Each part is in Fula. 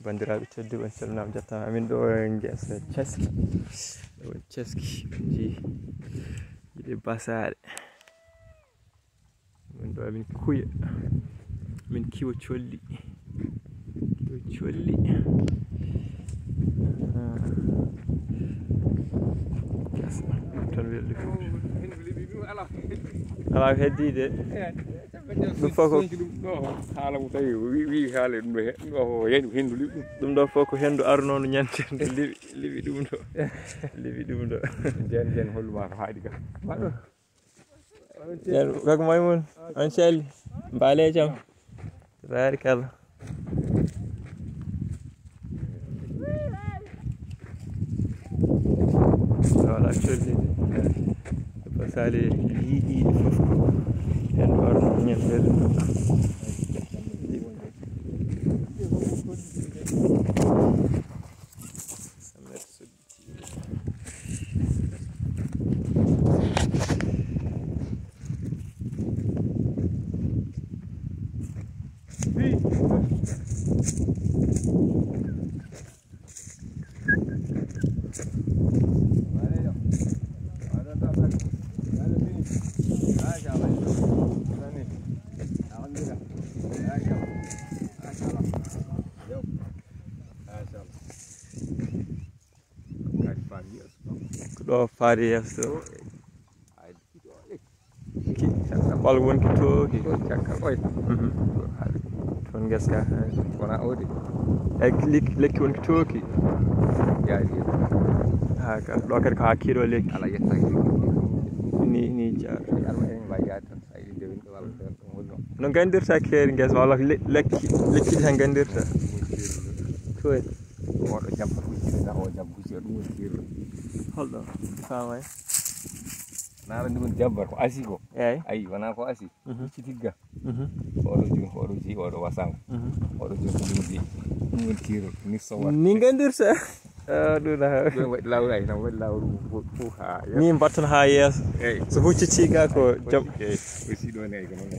bandiraɓe tedduɓe on calminama jettama amin ɗo guesa Ceski ɗo Ceski ji yiɗe basare min ɗo amin kuya min kiwo colli gesa tan welɗi ala heddide ɗum fof ko haala mo tawi wi haala ɗum ɗo hendu liɓi ɗum ɗo fof ko hendu arnono ñantede liɓi ɗum ɗo liɓi ɗum ɗo jen holluma ko haaɗi ga koko Maymoun on celli mbaale jaam barikalla wala collide pasale yiiɗiɗe fof ko hendu arnono ñantede ɗo ɗo faari yeeso ɓal wonki tooki cakka ɓoy toon gueska wona owde eyyi lekki wonki tooki yaadi ha ka ɗo kadi ko ha kiiɗo lekki ala yettaki ni jaar alma en mbawi yaade tan sa yiɗi ndewen ɗo walla ɗum holno no gandirta keeri guesa walla ko lekki ɗi tan gandirta toy oɗo jabba huccide o jabba huccide ɗum woni kirlo holɗo famay naara ndi woni jabbar ko asi ko eyyi ayi wona ko asi huccitigga oɗo joni oɗo jeeyi oɗo wasango oɗo joni ko ɗum jeeyi ɗum woni kirlo ni sowa ni gandirta ɗum ɗum waɗi lawol ay tan waɗi lawol fof ha ni mbatton ha yeeso eyyi so huccitiga ko jam eyyi aussi ɗon ay ko noon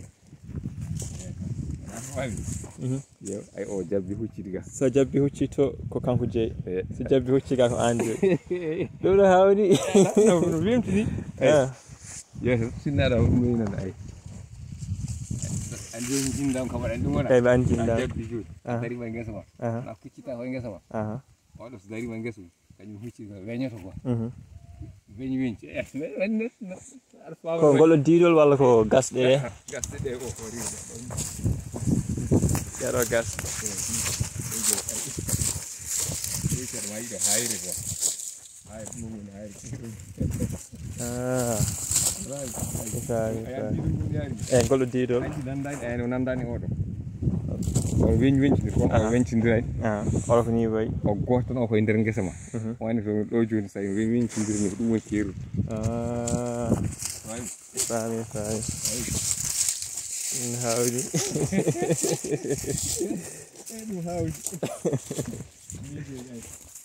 yo ay o jabbi huccitiga so jabbi huccito ko kanko jeeyi so jabbi hucciga ko an jeeyi ɗum ɗo hawni no limtini yeeso sinnaɗa ɗum woni noon ay andi joni jindam kam waɗani ɗum wona eyyi ɓe andi jindam jabbi joni darima guesa ma na kuccita koye guesa ma oɗo so darima guesa mum kañum huccita weñoto quoi weñi weñci ko ngol diidol walla ko gasɗe ɗe gasɗe ɗe o ko riwde ɗeɗo gas ceeɗa ma yiɗo hayre quoi hayre ɗum woni hayre eyyi ngol diidol hanji nandani eyyi no nandani oɗo on weñi weñci ko weñcidirayi oɗo ko ni wayi o goto tan o koye nder guesa ma wani to ɗo joni sa weñcidirni ko ɗum woni keeru fami ɗum hawdi ɗum hawdi